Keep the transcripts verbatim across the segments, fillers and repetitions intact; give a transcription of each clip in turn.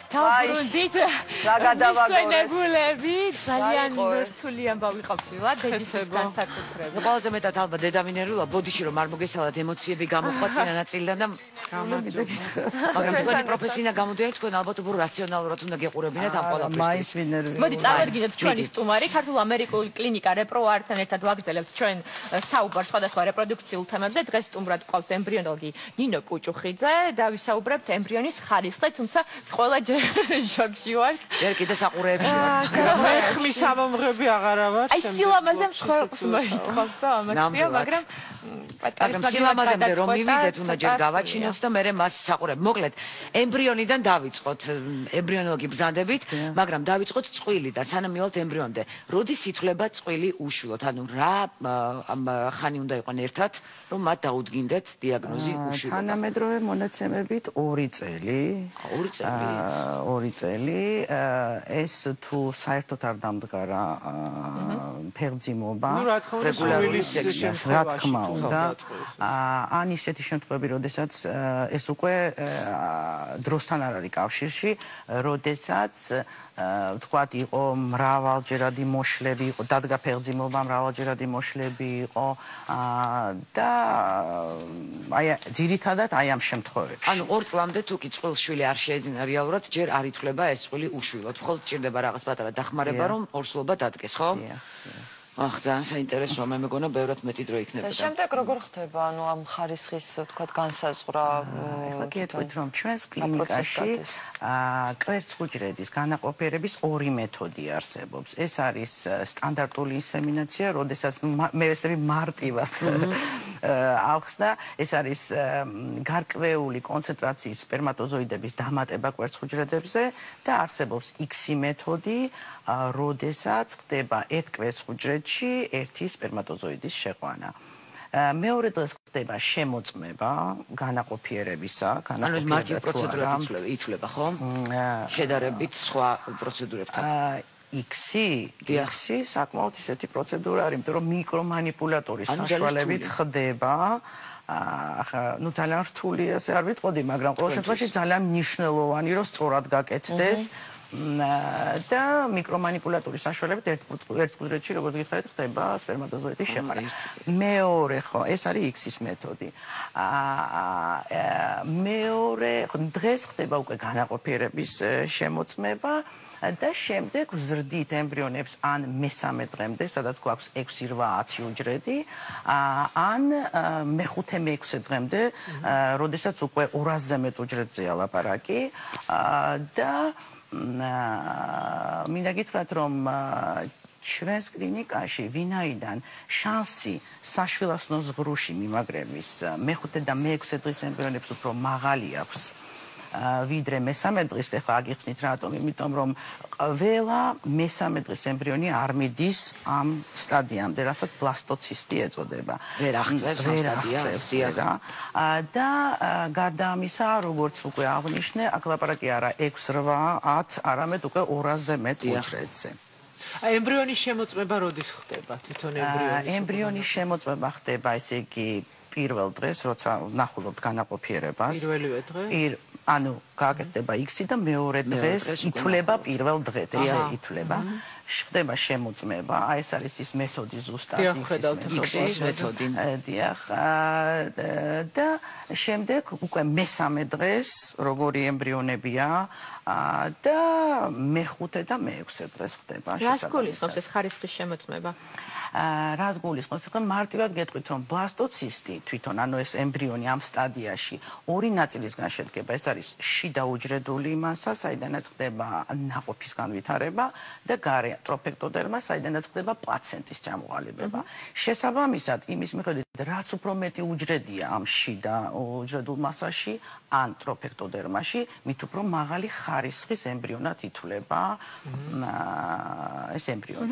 დაბრუნდით მისვენებულები ძალიან რთული ამბავი ყოფილა დედისთვის განსაკუთრებით. ყველაზე მეტად ალბათ დედამინერულა ბოდიში რომ არ მოგესალათ ემოციები გამოყვა წინა ნაწილიდან და მაგრამ თქვენი პროფესია გამოდიართ თქვენ ალბათ უფრო რაციონალურად უნდა გეყურებინათ ამ ყველაფერს. მოდი წავადგინოთ ჩვენი სტუმარი ქართულ ამერიკული კლინიკა რეპროვართან ერთად ვაგრძელებთ ჩვენ საუბარს სხვადასხვა რეპროდუქციულ თემებზე. დღეს სტუმრად გვყავს ემბრიონოლოგი ნინო კუჭუხიძე და ვისაუბრებთ ემბრიონის ხარისხზე, თუმცა ყველა ჟოგში ვარ. ჯერ კიდე საყურეებში ვარ. მე ხმის ამომღები აღარა ვარ. აი სილამაზე მსხვერპლს მოითხოვსო ამასია, მაგრამ მაგრამ სილამაზემდე რომ მივიდეთ უნდა ჯერ გავაჩინოთ და მერე მას საყურებ. მოკლედ ემბრიონიდან დავიწყოთ, ემბრიონოლოგი ბრძანდებით, მაგრამ დავიწყოთ წყვილიდან, სანამ მივალთ ემბრიონამდე. როდის ითვლება წყვილი უშვილოდ? ანუ რა ხანი უნდა იყვნენ ერთად, რომ მათ დაუდგინდეთ დიაგნოზი უშვილოდ? თანამედროვე მონაცემებით ორი წელი. ორი წელი. ორი წელი. ეს თუ საერთოდ არ დამდგარა ფერმძიმობა, რეგულარული სექსი, რა თქმა უნდა, ან ისეთი შემთხვევები, როდესაც ეს უკვე დროსთან არ არის კავშირში, როდესაც თქვათ იყო მრავალჯერადი მოშლები, იყო დადგა ფერმძიმობა, მრავალჯერადი მოშლები იყო და აი ძირითადად აი ამ შემთხვევებში. ანუ ორ წლამდე თუ კი წყვილს შვილი არ შეეძინა რეალურად, ჯერ არ ითვლება ეს წყვილი უშვილოდ. მხოლოდ ჭირდება რაღაც პატარა დახმარება, რომ ორსულობა დადგეს, ხო? ახ, ძალიან საინტერესოა, მე მეგონა ბევრად მეტი დრო იქნება. და შემდეგ როგორ ხდება, ანუ ამ ხარისხის, თქვათ, განსაზღვრა? ეხლა გეტყვით, რომ ჩვენს კლინიკაში კვერცხუჯრედის განაყოფიერების ორი მეთოდი არსებობს. ეს არის სტანდარტული ინსემინაცია, როდესაც მე ვესწრები მარტივად ახსნა, ეს არის გარკვეული კონცენტრაციის სპერმატოზოიდების დამატება კვერცხუჯრედებზე და არსებობს იქსი მეთოდი, როდესაც ხდება ერთ კვერცხუჯრედში ერთი სპერმატოზოიდის შეყვანა. მეორე დღეს ხდება შემოწმება განაყოფიერებისა, განაყოფიერება პროცედურა ითვლება, ხო? შედარებით სხვა პროცედურებთან. იქსი, იქსი საკმაოდ ისეთი პროცედურა არის, იმიტომ რომ მიკრომანიპულატორის საშუალებით ხდება. ახლა ნუ ძალიან რთული ასე არ ვიტყოდი, მაგრამ ყოველ შემთხვევაში ძალიან მნიშვნელოვანი რომ სწორად გაკეთდეს. და მიკრომანიპულატორის საშუალებით ერთ კუჭრედში, როგორც გითხარით, ხდება სპერმატოზოიდის შეყვანა. მეორე ხო, ეს არის იქსის მეთოდი. მეორე დღეს ხდება უკვე განაყოფიერების შემოწმება და შემდეგ ვზრდით ემბრიონებს ან მესამე დღემდე, სადაც გვაქვს ექვსი, რვა, ათი უჯრედი, ან მეხუთე, მეექვსე დღემდე, როდესაც უკვე ორასზე მეტ უჯრედზეა ლაპარაკი და მინდა გითხრათ, რომ ჩვენს კლინიკაში ვინაიდან შანსი საშვილოსნოს ღრუში მიმაგრების მეხუთე და მეექვსე დღის ემბრიონებს უფრო მაღალი აქვს ვიდრე მესამე დღის, ეხლა აგიხსნით რატომ, იმიტომ რომ ყველა მესამე დღის ემბრიონი არ მიდის ამ სტადიამდე, რასაც ბლასტოცისტი ეწოდება. ვერ აღწევს ამ სტადიას და გარდა ამისა, როგორც უკვე აღნიშნე, აქ ლაპარაკი არა ექვს, რვა, ათ, არამედ უკვე ორასზე მეტ უჯრედზე. ემბრიონის შემოწმება როდის ხდება თვითონ ემბრიონის? ემბრიონის შემოწმება ხდება, ესე იგი, პირველ დღეს, როცა ვნახულობთ განაყოფიერებას. პირველივე დღე? ანუ გააკეთდება იქსი და მეორე დღეს ითვლება პირველ დღედ, ესე ითვლება. ხდება შემოწმება, აი ეს არის ის მეთოდი ზუსტად იქსის მეთოდი. დიახ. და შემდეგ უკვე მესამე დღეს როგორი ემბრიონებია და მეხუთე და მეექვსე დღეს ხდება. რას გულისხმობს ეს ხარისხის შემოწმება? რას გულისხმობს? ახლა მარტივად გეტყვით, რომ ბლასტოცისტი თვითონ, ანუ ეს ემბრიონი ამ სტადიაში ორი ნაწილისგან შედგება. ეს არის შიდა უჯრედული მასა, საიდანაც ხდება ნაყოფის განვითარება და გარე ტროფექტოდერმა, საიდანაც ხდება პლაცენტის ჩამოყალიბება. შესაბამისად, იმის მიხედვით, რაც უფრო მეტი უჯრედია ამ შიდა უჯრედულ მასაში, ან ტროფექტოდერმაში, მით უფრო მაღალი ხარისხის ემბრიონად ითვლება ეს ემბრიონი.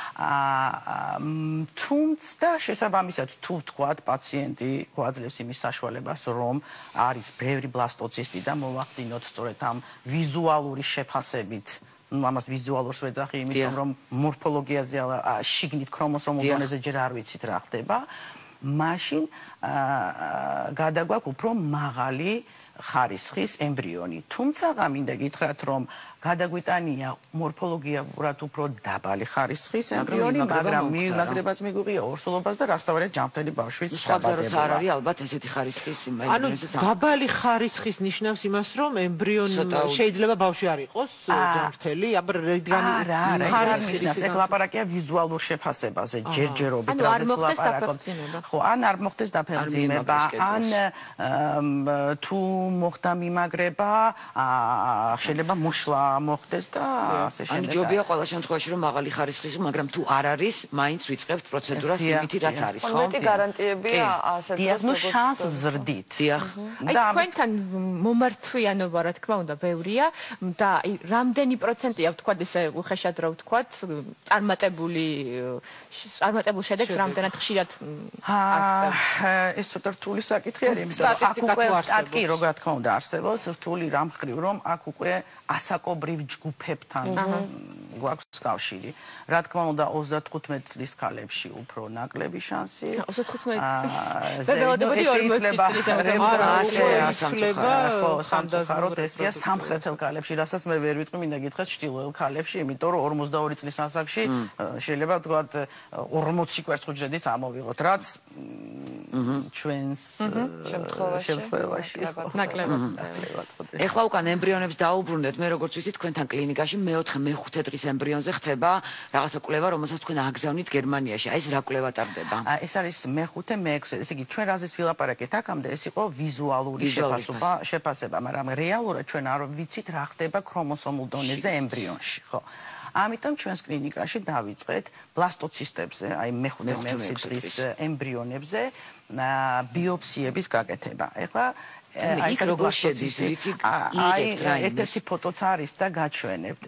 თუმცა შესაბამისად, თუ ვთქვათ, პაციენტი გვაძლევს იმის საშუალებას, რომ არის ბევრი ბლასტოცისტი და მოვახდინოთ სწორედ ამ ვიზუალური შეფასებით, ამას ვიზუალურს ვეძახი, იმიტომ რომ მორფოლოგიაზე შიგნით ქრომოსომულ დონეზე ჯერ არ ვიცით რა ხდება, მაშინ გადაგვაქვს უფრო მაღალი ხარისხის ემბრიონი. თუმცა მინდა გითხრათ, რომ გადაგვიტანია მორფოლოგიურად უფრო დაბალი ხარისხის ემბრიონი, მაგრამ მიიმაგრებაც მიგვიღია ორსულობას და რასთავარია ჯანმრთელი ბავშვის დაბადება. არ არის ალბათ ესეთი ხარისხის ანუ დაბალი ხარისხის ნიშნავს იმას, რომ ემბრიონ შეიძლება ბავშვი არ იყოს ჯანმრთელი, აბა რადგან ხარისხის ეგ ლაპარაკია ვიზუალურ შეფასებაზე, ჯერჯერობით, რაზეც ლაპარაკობთ. ხო, ან არ მოხდეს დაფერმძიმება, ან თუ მოხდა მიმაგრება, შეიძლება მოშლა მოხდეს და ასე შემდეგ. ანუ ჯობია ყველა შემთხვევაში რომ მაღალი ხარისხის, მაგრამ თუ არ არის, მაინც ვიწყებთ პროცედურას იმითი რაც არის, ხო? მეტი გარანტიებია ასეთ დიახ, ნუ შანს ვზრდით. დიახ. აი თქვენთან მომართვიანობა რა თქმა უნდა ბევრია და რამდენი პროცენტია ვთქვათ ესე უხეშად რა ვთქვათ, წარმატებული წარმატებულ შედეგს რამდენად ხშირად აღწევთ? ეს ცოტა რთული საკითხი არის, იმიტომ რომ აქ უკვე სტატკი რო რა თქმა უნდა არსებობს, რთული რამ ხრივ რომ აქ უკვე ასაკობრივ ჯგუფებთან გვაქვს კავშირი. რა თქმა უნდა ოცდათხუთმეტ წლის ქალებში უფრო ნაკლები შანსი. ოცდათხუთმეტ სამწუხაროდ ესია სამხრეთელ ქალებში, რასაც მე ვერ ვიტყვი, მინდა გითხრათ ჩრდილოელ ქალებში, იმიტომ რომ ორმოცდაორი წლის ასაკში შეიძლება ვთქვათ ორმოცი კვერცხუჯრედით ამოვიღოთ, რაც ჩვენს შემთხვევაში ნაკლებად. ეხლა უკან ემბრიონებს დაუბრუნდეთ, მე როგორც ვიცით, თქვენთან კლინიკაში მეოთხე მეხუთე დღის ემბრიონზე ხდება რაღაცა კვლევა, რომელსაც თქვენ აგზავნით გერმანიაში. აი ეს რა კვლევა ტარდება? ეს არის მეხუთე, მეექვსე, ესე იგი ჩვენ რაზეც ვილაპარაკეთ აქამდე, ეს იყო ვიზუალური შეფასება, შეფასება, მაგრამ რეალურად ჩვენ არ ვიცით რა ხდება ქრომოსომულ დონეზე ემბრიონში, ხო? ამიტომ ჩვენს კლინიკაში დავიწყეთ ბლასტოცისტებზე, აი მეხუთე, მეექვსე დღის ემბრიონებზე ბიოპსიების გაკეთება. ეხლა იქ როგორ შედის, რითი იღებთ რა იმას? ერთ-ერთი ფოტოც არის და გაჩვენებთ.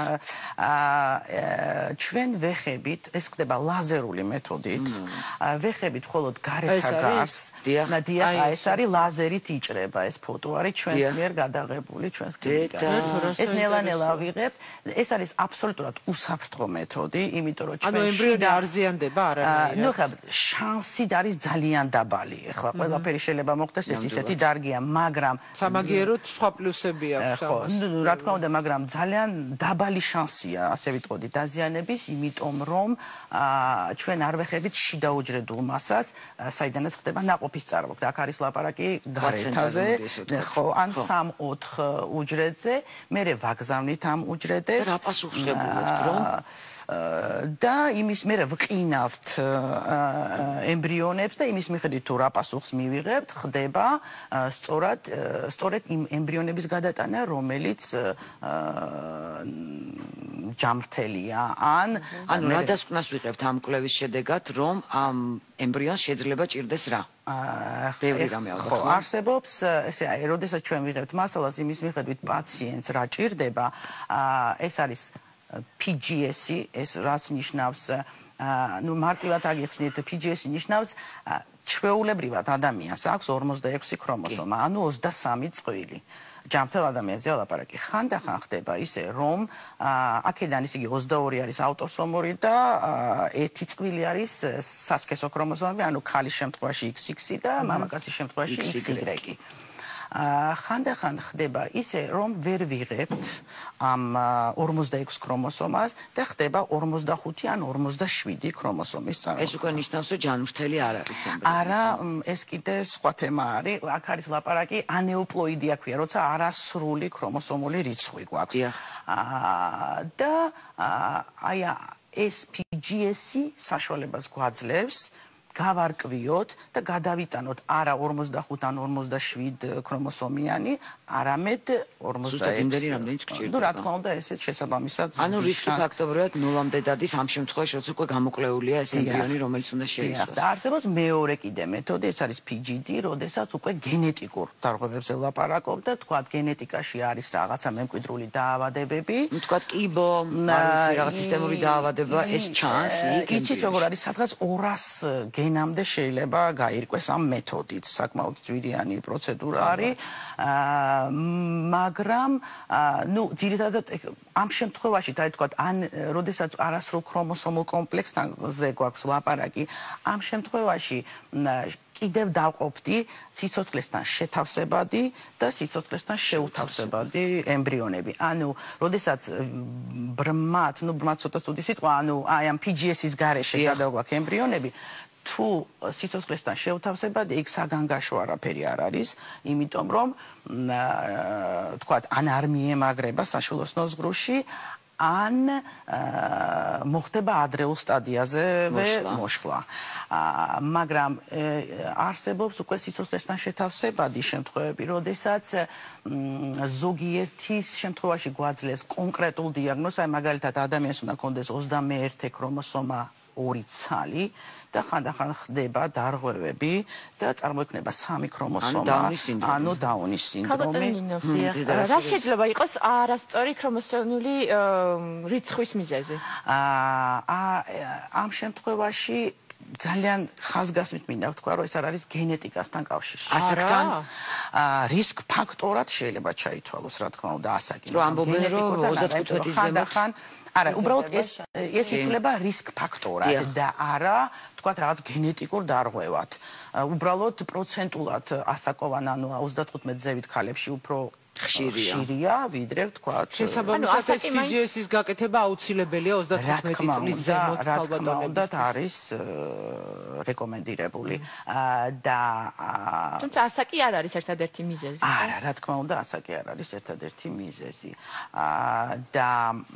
ჩვენ ვეხებით, ეს ხდება ლაზერული მეთოდით, ვეხებით მხოლოდ გარეთა გარს. დიახ, ეს არის ლაზერით იჭრება, ეს ფოტო არის ჩვენს მიერ გადაღებული ჩვენს კლინიკაში. ეს ნელა-ნელა ვიღებთ. ეს არის აბსოლუტურად უსაფრთხო მეთოდი, იმიტომ რომ ჩვენ ანუ ემბრიონი არ ზიანდება არანაირად. ნუ ხა შანსი არის ძალიან დაბალი. ეხლა ყველაფერი შეიძლება მოხდეს, ეს ისეთი დარგია, მაგრამ სამაგიეროდ სხვა პლუსები აქვს ამას. ხო, რა თქმა უნდა, მაგრამ ძალიან დაბალი შანსია, ასე ვიტყოდი, დაზიანების, იმიტომ რომ ჩვენ არ ვეხებით შიდა უჯრედულ მასას, საიდანაც ხდება ნაყოფის წარმოქმნა. აქ არის ლაპარაკი გარეთაზე, ხო, ან სამ-ოთხ უჯრედზე, მერე ვაგზავნით ამ უჯრედებს. რა პასუხს ღებულობთ, რომ და იმის მერე ვყინავთ ემბრიონებს და იმის მიხედვით თუ რა პასუხს მივიღებთ, ხდება სწორად სწორედ იმ ემბრიონების გადატანა, რომელიც ჯანმრთელია, ან ანუ რა დასკვნას ვიღებთ ამ კვლევის შედეგად, რომ ამ ემბრიონს შეიძლება ჭირდეს რა? ბევრი რამე ალბათ. ხო, არსებობს, ესე აი, როდესაც ჩვენ ვიღებთ მასალას, იმის მიხედვით პაციენტს რა ჭირდება, ეს არის P G S-ი, ეს რაც ნიშნავს, ნუ მარტივად აგიხსნით, P G S-ი ნიშნავს ჩვეულებრივად ადამიანს აქვს ორმოცდაექვსი ქრომოსომა, ანუ ოცდასამი წყვილი. ჯანმრთელ ადამიანზე ლაპარაკი. ხანდახან ხდება ისე, რომ აქედან ისე იგი ოცდაორი არის ავტოსომური და ერთი წყვილი არის სასქესო ქრომოსომები, ანუ ქალის შემთხვევაში X X და მამაკაცის შემთხვევაში X Y. ხანდახან ხდება ისე, რომ ვერ ვიღებთ ამ ორმოცდაექვსი ქრომოსომას და ხდება ორმოცდახუთი ან ორმოცდაშვიდი ქრომოსომის წარმოქმნა. ეს უკვე ნიშნავს, რომ ჯანმრთელი არ არის. არა, ეს კიდე სხვა თემა არის. აქ არის ლაპარაკი ანეუპლოიდია ქვია, როცა არასრული ქრომოსომული რიცხვი გვაქვს. და აი ეს P G S-ი საშუალებას გვაძლევს გავარკვიოთ და გადავიტანოთ არა ორმოცდახუთი ან ორმოცდაშვიდი ქრომოსომიანი, არამედ ორმოცდაექვსი. ნუ რა თქმა უნდა, ესეც შესაბამისად ანუ რისკი ფაქტორებად ნულამდე დადის ამ შემთხვევაში, როცა უკვე გამოკლეულია ეს ემბრიონი, რომელიც უნდა შეიცვალოს. და არსებობს მეორე კიდე მეთოდი, ეს არის P G D, როდესაც უკვე გენეტიკურ დარღვევებზე ლაპარაკობ და თქვათ გენეტიკაში არის რაღაცა მემკვიდრული დაავადებები. ნუ თქვათ კიბო, რაღაც სისტემური დაავადება, ეს ჩანს იქ. იცით როგორ არის, სადღაც ორას გენამდე შეიძლება გაირკვეს ამ მეთოდით, საკმაოდ ძვირიანი პროცედურა არის. მაგრამ ნუ ძირითადად ამ შემთხვევაში და თქვა ან როდესაც არასრულ ქრომოსომულ კომპლექსთანზე გვაქვს ლაპარაკი, ამ შემთხვევაში კიდევ დავყოფდი სიცოცხლესთან შეთავსებადი და სიცოცხლესთან შეუთავსებადი ემბრიონები. ანუ, როდესაც ბრმად, ნუ ბრმად ცოტა ცუდი სიტყვა, ანუ აი ამ პი ჯი ეს-ის გარეშე გადავაქვს ემბრიონები, თუ სიცოცხლესთან შეუთავსებადი, იქ საგანგაშო არაფერი არ არის, იმიტომ რომ თქვათ, ან არ მიემაგრება საშვილოსნო ზღვრში, ან მოხდება ადრეულ სტადიაზე მოშლა. მაგრამ არსებობს უკვე სიცოცხლესთან შეთავსებადი შემთხვევები, როდესაც ზოგიერთის შემთხვევაში გვაძლევს კონკრეტულ დიაგნოზს, აი მაგალითად ადამიანს უნდა ჰქონდეს ოცდამეერთე ქრომოსომა ორი ცალი და ხანდახან ხდება დარღვევები და წარმოიქმნება სამი ქრომოსომა, ანუ დაუნის სინდრომი. რა შეიძლება იყოს არასწორი ქრომოსომული რიცხვის მიზეზი? ამ შემთხვევაში ძალიან ხაზგასმით მინდა ვთქვა, რომ ეს არ არის გენეტიკასთან კავშირში. ასაკთან რისკ ფაქტორად შეიძლება ჩაითვალოს, რა თქმა უნდა, ასაკი. რომ ამბობენ, რომ ოცდათხუთმეტ ხანდახან არა, უბრალოდ ეს ეს ითვლება რისკ ფაქტორად და არა, თქვათ, რაღაც გენეტიკურ დარღვევად. უბრალოდ პროცენტულად ასაკოვან, ანუ ოცდათხუთმეტ ზევით ქალებში უფრო ხშირია, ვიდრე ვთქვათ. შესაბამისად ეს პი ჯი ეს-ის გაკეთება აუცილებელია ოცდათხუთმეტი წლის ზემოთ ქალბატონებისთვის. არის რეკომენდირებული და თუმცა ასაკი არ არის ერთადერთი მიზეზი. არა, რა თქმა უნდა, ასაკი არ არის ერთადერთი მიზეზი. და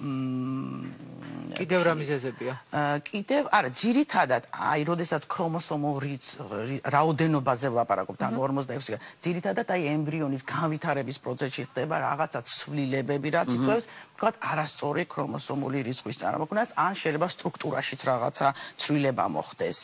კიდევ რა მიზეზებია? კიდევ, არა, ძირითადად, აი, როდესაც ქრომოსომულ რაოდენობაზე ვლაპარაკობთ, ანუ ორმოცდაექვსი, ძირითადად აი ემბრიონის განვითარების პროცესში ხდება რაღაცა ცვლილებები, რაც იწვევს, ვთქვათ, არასწორი ქრომოსომული რიცხვის წარმოქმნას, ან შეიძლება სტრუქტურაშიც რაღაცა ცვლილება მოხდეს.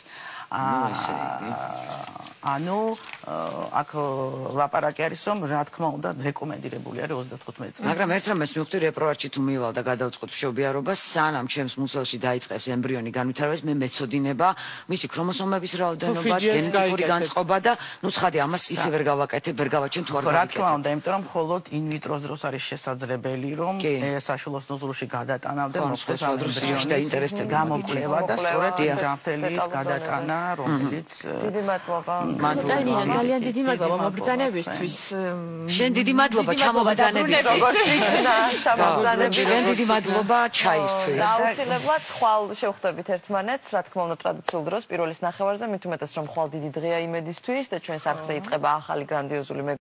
ანუ აქ ლაპარაკი არის, რომ რა თქმა უნდა, რეკომენდირებული არის ოცდათხუთმეტი წელი. მაგრამ ერთ რამეს მივხვდი, რეპროვარჩი თუ მივალ და გადავწყვეტ მშობიარობას, სანამ ჩემს მუცელში დაიწყებს ემბრიონი განვითარებას, მე მეცოდინება მისი ქრომოსომების რაოდენობა, გენეტიკური განწყობა და ნუ ცხადი ამას ისე ვერ გავაკეთებ, ვერ გავაჩენ თუ არ გავაკეთებ. რა თქმა უნდა, იმიტომ რომ მხოლოდ ინვიტროს დროს არის შესაძლებელი, რომ საშვილოსნო ზღვრში გადატანავდნენ მოხდეს ემბრიონის გამოკვლევა და სწორედ ჯანმრთელის გადატანა, რომელიც დიდი მადლობა. ნინო, ძალიან დიდი მადლობა მობრძანებისთვის. შენ დიდი მადლობა ჩამობრძანებისთვის. შენ დიდი მადლობა ჩაისთვის. აუცილებლად ხვალ შევხვდებით ერთმანეთს, რა თქმა უნდა, ტრადიციულ დროს პირველის ნახევარზე, მით უმეტეს რომ ხვალ დიდი დღეა იმედისთვის და ჩვენს არხზე იწყება ახალი გრანდიოზული